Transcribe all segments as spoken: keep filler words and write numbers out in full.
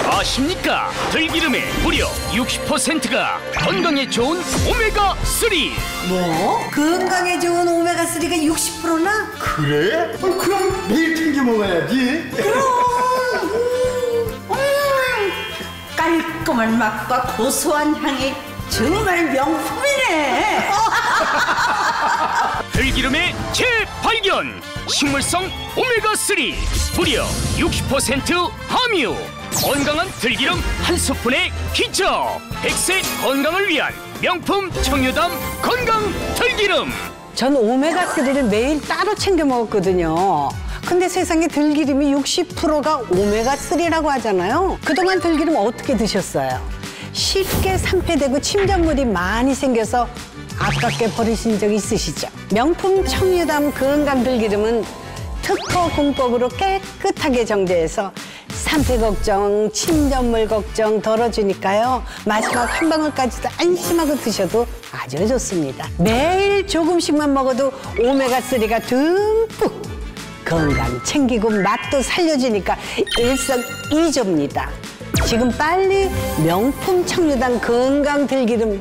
아십니까? 들기름의 무려 육십 퍼센트가 건강에 좋은 오메가삼. 뭐? 건강에 좋은 오메가삼가 육십 퍼센트나? 그래? 어, 그럼 매일 챙겨 먹어야지. 그럼! 음, 깔끔한 맛과 고소한 향이 정말 명품이네. 들기름의 재발견! 식물성 오메가삼 무려 육십 퍼센트 함유! 건강한 들기름 한 스푼의 기적! 백 세 건강을 위한 명품 청유담 건강 들기름! 전 오메가삼을 매일 따로 챙겨 먹었거든요. 근데 세상에 들기름이 육십 퍼센트가 오메가삼이라고 하잖아요. 그동안 들기름 어떻게 드셨어요? 쉽게 산패되고 침전물이 많이 생겨서 아깝게 버리신 적 있으시죠? 명품 청유담 건강 들기름은 특허 공법으로 깨끗하게 정제해서 산패 걱정, 침전물 걱정 덜어주니까요. 마지막 한 방울까지도 안심하고 드셔도 아주 좋습니다. 매일 조금씩만 먹어도 오메가삼가 듬뿍 건강 챙기고 맛도 살려주니까 일석이조입니다. 지금 빨리 명품 청유담 건강 들기름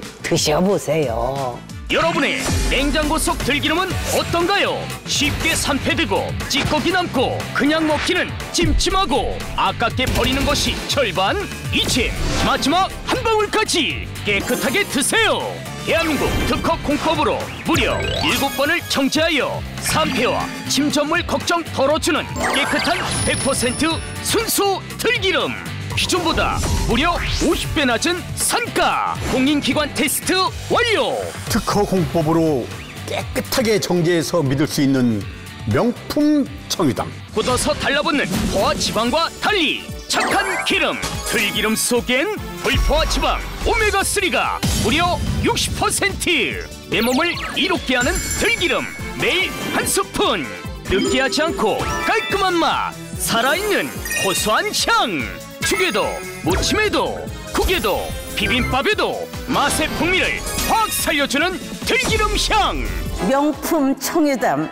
드셔보세요. 여러분의 냉장고 속 들기름은 어떤가요? 쉽게 산패되고 찌꺼기 남고 그냥 먹기는 찜찜하고 아깝게 버리는 것이 절반? 이제 마지막 한 방울까지 깨끗하게 드세요. 대한민국 특허 공법으로 무려 일곱 번을 정제하여 산패와 침전물 걱정 덜어주는 깨끗한 백 퍼센트 순수 들기름. 기존보다 무려 오십 배 낮은 산가. 공인기관 테스트 완료. 특허 공법으로 깨끗하게 정제해서 믿을 수 있는 명품 청유담. 굳어서 달라붙는 포화 지방과 달리 착한 기름. 들기름 속엔 불포화 지방 오메가삼가 무려 육십 퍼센트. 내 몸을 이롭게 하는 들기름 매일 한 스푼. 느끼하지 않고 깔끔한 맛, 살아있는 고소한 향. 죽에도 무침에도 국에도 비빔밥에도 맛의 풍미를 확 살려주는 들기름 향. 명품 청유담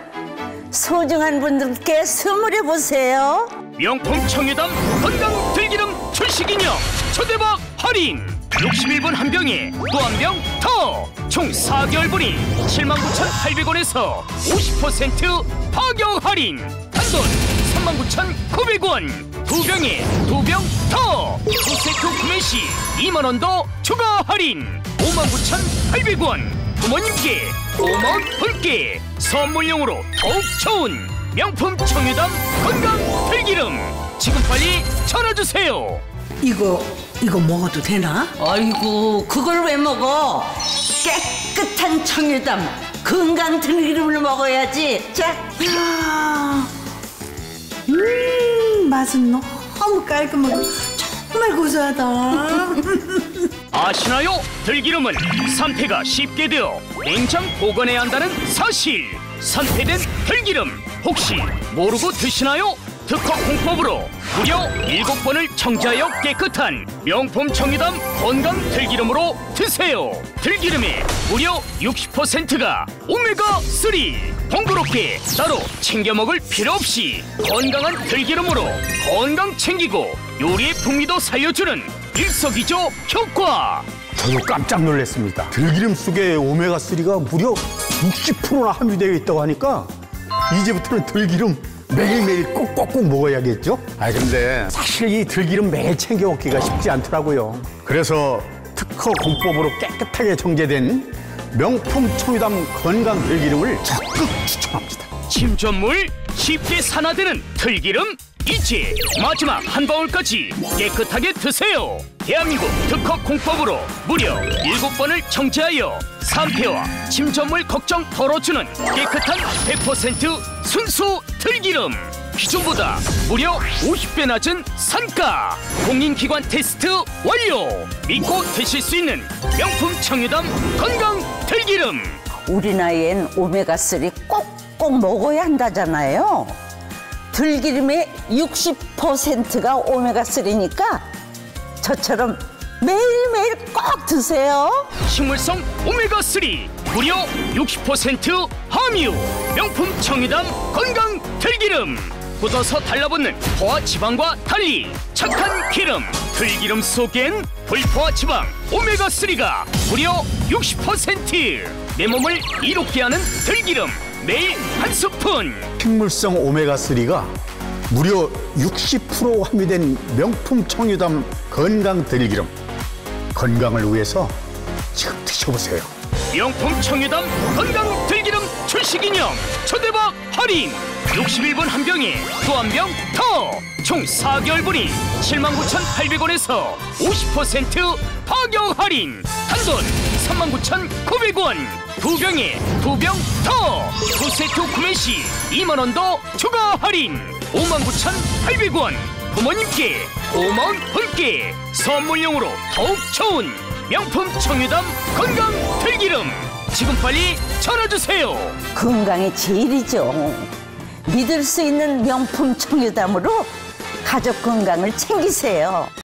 소중한 분들께 선물해보세요. 명품 청유담 건강 들기름 출시기념 초대박 할인. 육십일 분 한 병에 또 한 병 더. 총 사 개월분이 칠만 구천팔백 원에서 오십 퍼센트 파격 할인. 단돈 삼만 구천구백 원. 두 병에 두 병 더. 두 세트 구매 시 이만 원 더 추가 할인. 오만 구천팔백 원. 부모님께 오만 분께 선물용으로 더욱 좋은 명품 청유담 건강 들기름 지금 빨리 전화주세요. 이거, 이거 먹어도 되나? 아이고 그걸 왜 먹어? 깨끗한 청유담 건강 들기름을 먹어야지. 자, 이야, 음, 맛은 너무 깔끔하고 정말 고소하다. 아시나요? 들기름은 산패가 쉽게 되어 냉장 보관해야 한다는 사실. 산패된 들기름 혹시 모르고 드시나요? 특허 공법으로 무려 일곱 번을 정제하여 깨끗한 명품 청유담 건강 들기름으로 드세요. 들기름의 무려 육십 퍼센트가 오메가삼. 번거롭게 따로 챙겨 먹을 필요 없이 건강한 들기름으로 건강 챙기고 요리의 풍미도 살려주는 일석이조 효과. 저도 깜짝 놀랐습니다. 들기름 속에 오메가삼가 무려 육십 퍼센트나 함유되어 있다고 하니까 이제부터는 들기름 매일매일 꼭꼭꼭 먹어야겠죠? 아 근데 사실 이 들기름 매일 챙겨 먹기가 쉽지 않더라고요. 그래서 특허 공법으로 깨끗하게 정제된 명품 청유담 건강 들기름을 적극 추천합니다. 침전물 쉽게 산화되는 들기름 이제 마지막 한 방울까지 깨끗하게 드세요. 대한민국 특허 공법으로 무려 일곱 번을 정제하여 산패와 침전물 걱정 덜어주는 깨끗한 백 퍼센트 순수 들기름. 기존보다 무려 오십 배 낮은 산가. 공인기관 테스트 완료. 믿고 드실 수 있는 명품 청유담 건강 들기름. 우리 나이엔 오메가삼 꼭꼭 먹어야 한다잖아요. 들기름의 육십 퍼센트가 오메가삼이니까 저처럼 매일매일 꼭 드세요. 식물성 오메가삼 무려 육십 퍼센트 함유. 명품 청유담 건강 들기름 굳어서 달라붙는 포화 지방과 달리 착한 기름, 들기름 속엔 불포화 지방 오메가삼가 무려 육십 퍼센트. 내 몸을 이롭게 하는 들기름 매일 한 스푼. 식물성 오메가삼가 무려 육십 퍼센트 함유된 명품 청유담 건강 들기름. 건강을 위해서 지금 드셔보세요. 명품 청유담 건강 들기름 출시기념 초대박 할인. 육십일 분 한 병에 또 한 병 더. 총 사 개월분이 칠만 구천팔백 원에서 오십 퍼센트 파격 할인. 단돈 삼만 구천구백 원. 두 병에 두 병 더. 두 세트 구매 시 이만 원 더 추가 할인. 오만 구천팔백 원. 부모님께 오만 원 분께 선물용으로 더욱 좋은 명품 청유담 건강 들기름. 지금 빨리 전화주세요. 건강이 제일이죠. 믿을 수 있는 명품 청유담으로 가족 건강을 챙기세요.